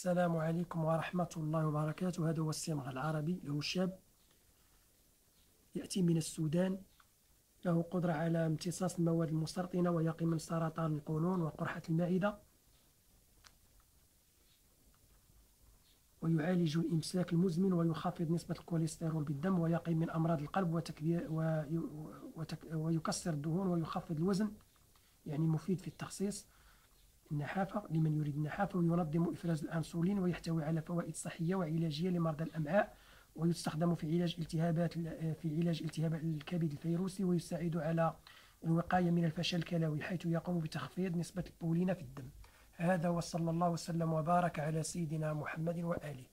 السلام عليكم ورحمة الله وبركاته. هذا هو الصمغ العربي، له شاب يأتي من السودان، له قدرة على امتصاص المواد المسرطنة ويقي من سرطان القولون وقرحة المعدة، ويعالج الإمساك المزمن ويخفض نسبة الكوليسترول بالدم ويقي من أمراض القلب ويكسر الدهون ويخفض الوزن، يعني مفيد في التخسيس النحافة لمن يريد النحافة، وينظم إفراز الأنسولين، ويحتوي على فوائد صحية وعلاجية لمرضى الأمعاء، ويستخدم في علاج التهاب الكبد الفيروسي، ويساعد على الوقاية من الفشل الكلوي حيث يقوم بتخفيض نسبة البولين في الدم. هذا وصلى الله وسلم وبارك على سيدنا محمد وآله.